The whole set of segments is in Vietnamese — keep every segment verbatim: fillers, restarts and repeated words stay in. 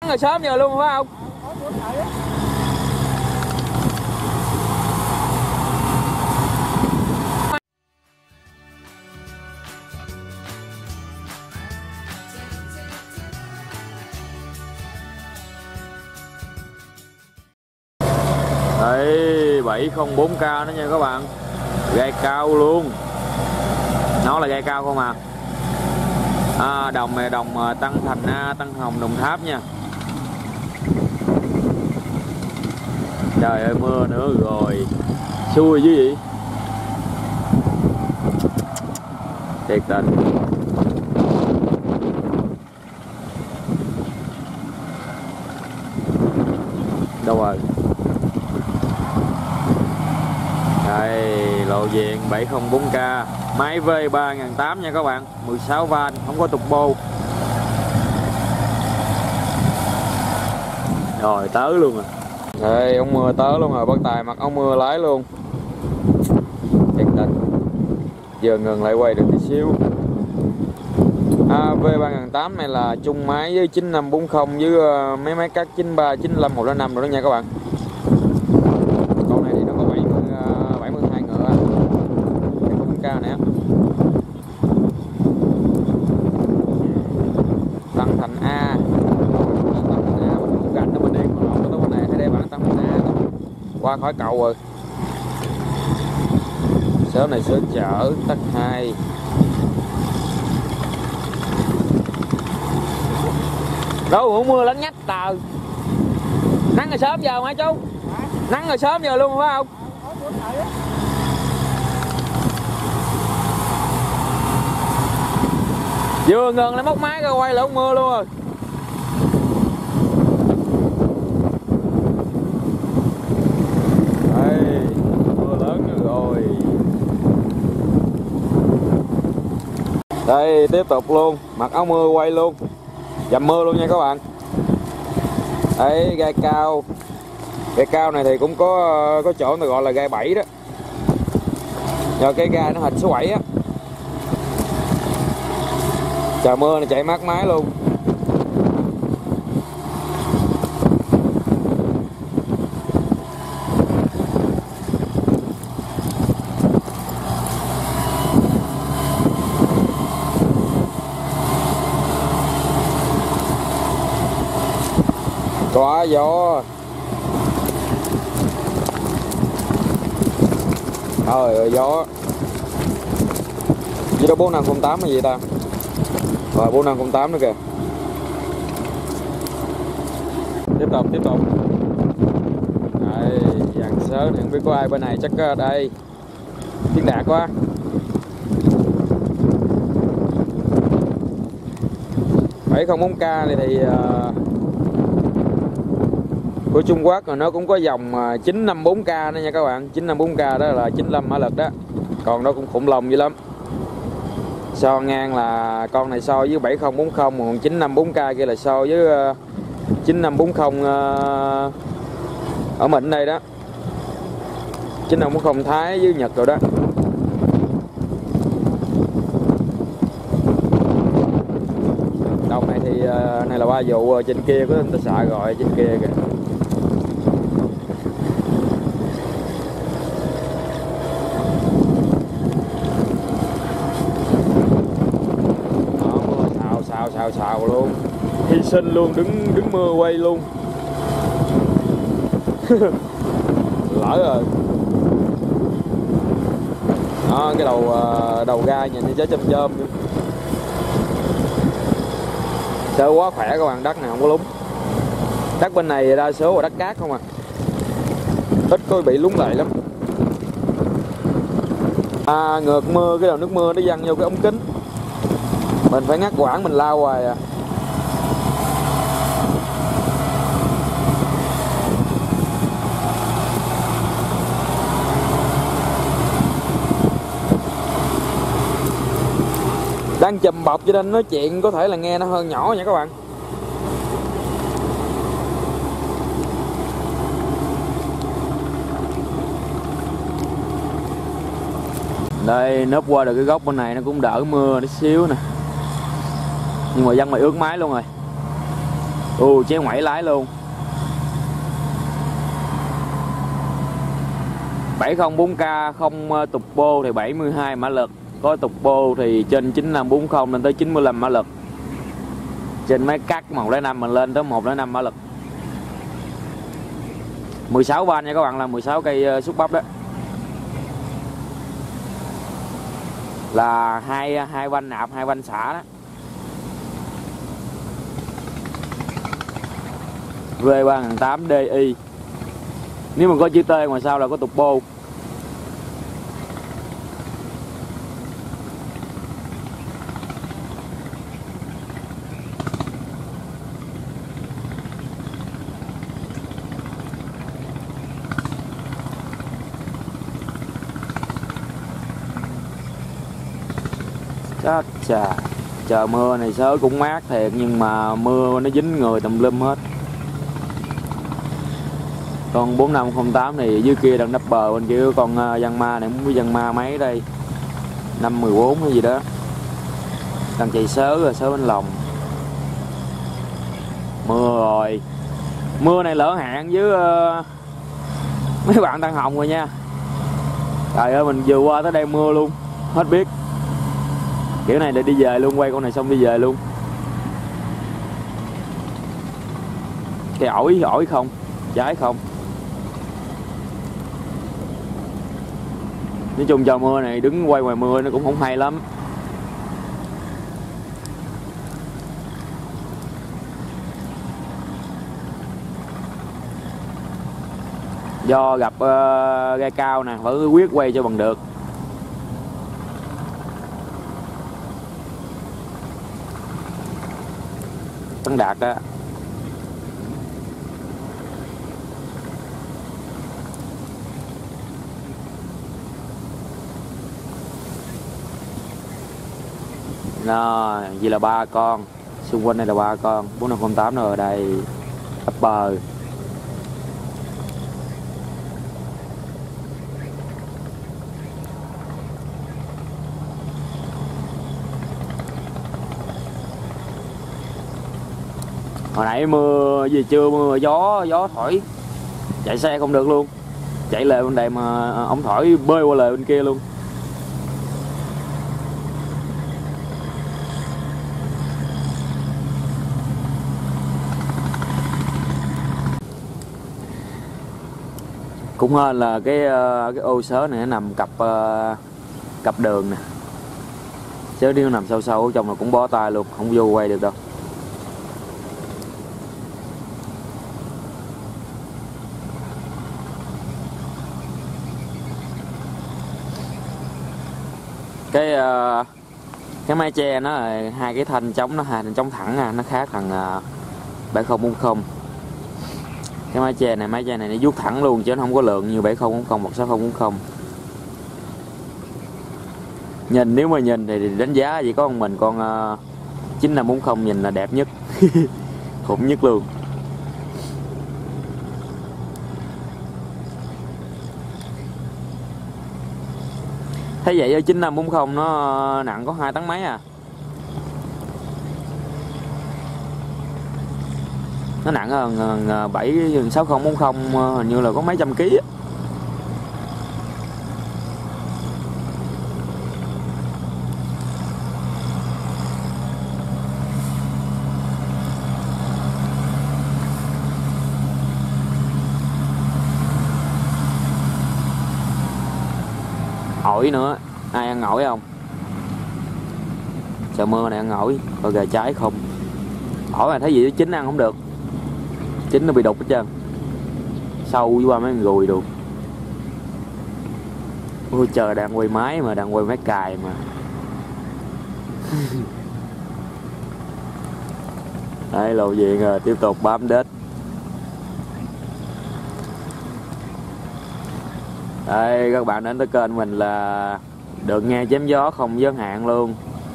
Rồi sớm giờ luôn phải không? Đấy, bảy không bốn K đó nha các bạn. Gai cao luôn. Nó là gai cao không à. À, đồng này đồng Tân Thành A, Tân Hồng, Đồng Tháp nha. Trời ơi mưa nữa rồi. Xui chứ gì. Thiệt tình. Đâu rồi? Đây, lộ diện bảy không bốn K, máy V ba nghìn tám trăm nha các bạn, mười sáu van, không có tục bô. Rồi tới luôn rồi. Đây, ông mưa tới luôn rồi, bắt tài mặc áo mưa lái luôn. Thiệt tình. Giờ ngừng lại quay được tí xíu. À, V ba nghìn tám trăm này là chung máy với chín năm bốn không với uh, mấy máy cắt chín ba, chín lăm, một không năm rồi đó nha các bạn. Con này thì nó có bảy mươi, uh, bảy mươi hai ngựa. bảy mươi K nè. Tân Thành A. Tân Thành A mình gạch nó bên đi, còn không có bên này thấy đây bạn Tân Thành A. Qua khỏi cầu rồi. Sớm này sớm chở tắc hai. Đâu hổ mưa lấn nhách tờ. Nắng rồi sớm giờ hả chú? Nắng rồi sớm giờ luôn phải không? Vừa ngừng lại móc máy rồi quay lại mưa luôn rồi. Đây, mưa lớn rồi. Đây tiếp tục luôn, mặc áo mưa quay luôn. Dầm mưa luôn nha các bạn. Đấy, gai cao. Gai cao này thì cũng có có chỗ người gọi là gai bảy đó. Nhờ cái gai nó hình số bảy á. Trời mưa này chạy mát máy luôn. Quá gió. Trời ơi gió. Gì đó bốn năm không tám hay gì ta. Rồi bốn năm không tám nữa kìa. Tiếp tục tiếp tục. Đây, dàn sớ thì không biết có ai bên này chắc ở đây. Tiếng đạt quá. bảy không bốn K này thì uh, của Trung Quốc rồi, nó cũng có dòng chín năm bốn K đó nha các bạn. Chín năm bốn K đó là chín mươi lăm mã lực đó. Còn nó cũng khủng long dữ lắm. So ngang là con này so với bảy không bốn không, còn chín năm bốn K kia là so với uh, chín năm bốn không uh, ở Mịn đây đó. chín năm bốn không Thái với Nhật rồi đó. Đồng này thì uh, này là ba vụ, trên kia có người ta xạ gọi trên kia kìa. Xào xào luôn, hy sinh luôn, đứng đứng mưa quay luôn. Lỡ rồi. Đó, cái đầu đầu gai nhìn như trái chôm chôm. Sơ quá khỏe các bạn, đất này không có lúng. Đất bên này đa số là đất cát không à, ít có bị lúng lại lắm. À, ngược mưa, cái đầu nước mưa nó văng vô cái ống kính, mình phải ngắt quãng mình lao hoài à. Đang chùm bọc cho nên nói chuyện có thể là nghe nó hơi nhỏ nha các bạn. Đây, nấp qua được cái góc bên này nó cũng đỡ mưa tí xíu nè. Nhưng mà dân mày ướt máy luôn rồi. Ồ, chéo ngoảy lái luôn. bảy không bốn K không tục bô thì bảy mươi hai mã lực, có tục bô thì trên chín năm bốn không lên tới chín mươi lăm mã lực. Trên máy cắt một không năm mình lên tới một không năm mã lực. mười sáu van nha các bạn, là mười sáu cây xúc bắp đó. Là hai hai van nạp, hai van xả đó. V ba tám D I. Nếu mà có chữ T ngoài sau là có tục bô. Chà, chà. Trời mưa này sớm cũng mát thiệt, nhưng mà mưa nó dính người tùm lum hết. Con bốn năm không tám này dưới kia đang đắp bờ, bên kia con văn ma này, không biết văn ma mấy đây, năm mười bốn hay gì đó, đang chạy sớ rồi, sớ bên lòng. Mưa rồi, mưa này lỡ hạn với uh, mấy bạn Tân Hồng rồi nha. Trời ơi, mình vừa qua tới đây mưa luôn, hết biết. Kiểu này để đi về luôn, quay con này xong đi về luôn. Cái ổi, ổi không, trái không. Nói chung trời mưa này đứng quay ngoài mưa nó cũng không hay lắm. Do gặp uh, gai cao nè, phải quyết quay cho bằng được. Tấn Đạt đó. Nó, vậy là ba con, xung quanh đây là ba con, bốn năm không tám nó ở đây ấp bờ. Hồi nãy mưa gì chưa, mưa gió gió thổi chạy xe không được luôn, chạy lề bên đây mà ổng thổi bơi qua lề bên kia luôn. Cũng hên là cái cái ô sớ này nó nằm cặp cặp đường nè, chứ nếu nằm sâu sâu ở trong là cũng bó tay luôn, không vô quay được đâu. Cái cái mái che nó là hai cái thanh chống, nó hai thanh chống thẳng à, nó khác thằng bảy không bốn không. Cái mái che này, mái che này nó vuốt thẳng luôn chứ nó không có lượng như bảy không bốn không, một sáu không bốn không. Nhìn, nếu mà nhìn thì đánh giá chỉ có con mình con uh, chín năm bốn không nhìn là đẹp nhất. Khủng nhất luôn. Thế vậy ở chín năm bốn không nó nặng có hai tấn mấy à. Nó nặng hơn bảy sáu không bốn không, hình như là có mấy trăm ký á. Ổi nữa, ai ăn ổi không? Trời mưa này ăn ổi, coi gà trái không. Ổi mà thấy gì chín ăn không được, chín nó bị đục hết trơn, sâu qua mấy con gùi được. Ôi trời, đang quay máy mà, đang quay máy cài mà. Đây lộ diện rồi, tiếp tục bám đết. Đây các bạn đến tới kênh mình là được nghe chém gió không giới hạn luôn.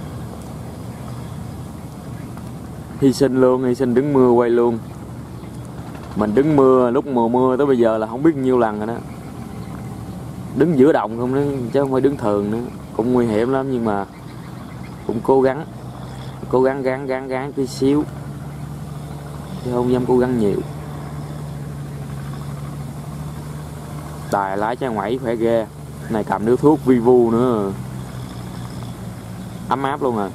Hy sinh luôn, hy sinh đứng mưa quay luôn. Mình đứng mưa lúc mùa mưa tới bây giờ là không biết nhiêu lần rồi đó. Đứng giữa đồng không đó, chứ không phải đứng thường nữa. Cũng nguy hiểm lắm nhưng mà cũng cố gắng. Cố gắng gắng gắng gắng tí xíu. chứ không dám cố gắng nhiều. Tài lái trái ngoảy khỏe ghê. Này cầm điếu thuốc Vivu nữa, ấm áp luôn à.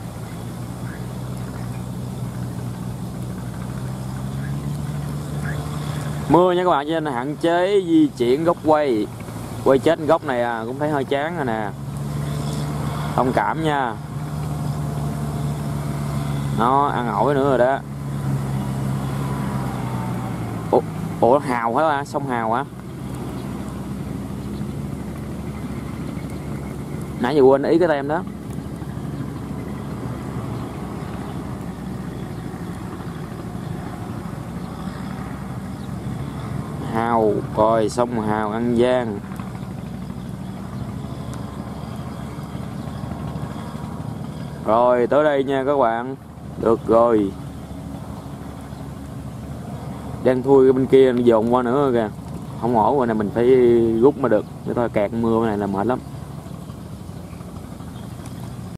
Mưa nha các bạn, cho nên hạn chế di chuyển góc quay. Quay chết góc này à, cũng thấy hơi chán rồi nè. Thông cảm nha. Nó ăn ổi nữa rồi đó. Ủa, Ủa Hào hả ba? Sông Hào hả? Nãy giờ quên ý cái tem đó. Hào, coi sông Hào An Giang. Rồi tới đây nha các bạn. Được rồi. Đang thui cái bên kia nó dồn qua nữa kìa. Không ổn rồi nè, mình phải rút mà được. Để thôi kẹt mưa này là mệt lắm.